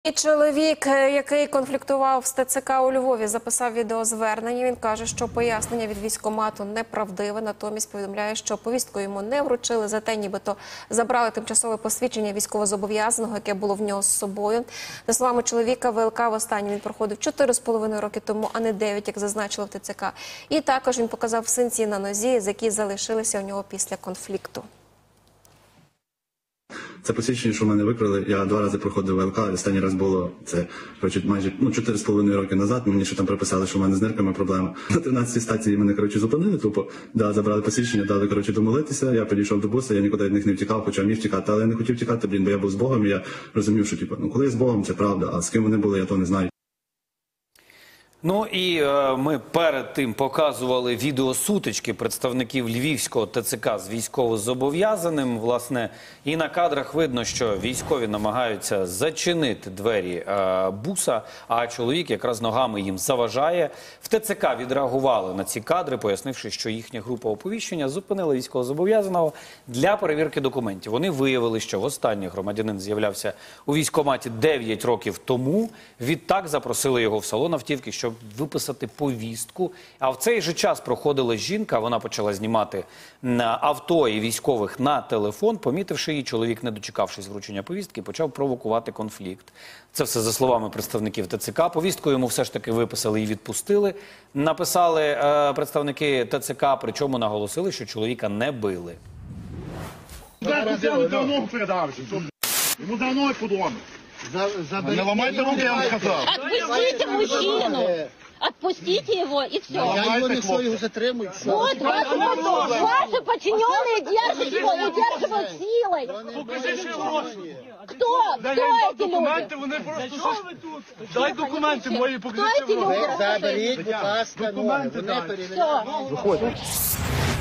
І чоловік, який конфліктував з ТЦК у Львові, записав відеозвернення. Він каже, що пояснення від військкомату неправдиве. Натомість повідомляє, що повістку йому не вручили, зате нібито забрали тимчасове посвідчення військовозобов'язаного, яке було в нього з собою. За словами чоловіка, ВЛК востаннє він проходив 4,5 роки тому, а не 9, як зазначило в ТЦК. І також він показав синці на нозі, з які залишилися у нього після конфлікту. Це посвідчення, що в мене викрили. Я 2 рази проходив ВЛК, останній раз було це майже 4,5 роки назад. Мені ще там приписали, що в мене з нирками проблема. На 13-й стації мене, зупинили тупо. Забрали посвідчення, дали, домолитися. Я підійшов до буса, я нікуди від них не втікав, хоча міг втікати. Але я не хотів втікати, бо я був з Богом, і я розумів, що, коли я з Богом, це правда, а з ким вони були, я то не знаю. Ну і ми перед тим показували відеосутички представників Львівського ТЦК з військовозобов'язаним. Власне, і на кадрах видно, що військові намагаються зачинити двері буса, а чоловік якраз ногами їм заважає. В ТЦК відреагували на ці кадри, пояснивши, що їхня група оповіщення зупинила військовозобов'язаного для перевірки документів. Вони виявили, що востаннє громадянин з'являвся у військкоматі 9 років тому. Відтак запросили його в салон автівки, щоб виписати повістку. А в цей же час проходила жінка, вона почала знімати авто і військових на телефон. Помітивши її, чоловік, не дочекавшись вручення повістки, почав провокувати конфлікт. Це все за словами представників ТЦК. Повістку йому все ж таки виписали і відпустили. Написали представники ТЦК, причому наголосили, що чоловіка не били. Ему давно подумал. Не ломайте руки, я вам сказал. Отпустите мужчину. Отпустите его и все. Я его не что, его затримуют. Вот, ваши подчиненные держат его, удерживают силой. Кто? Кто эти люди? Вони просто що ви тут? Дай документи мої, покажіть. Кто эти люди? Заберіть, будь ласка, ноги. Вони перевіряють. Все.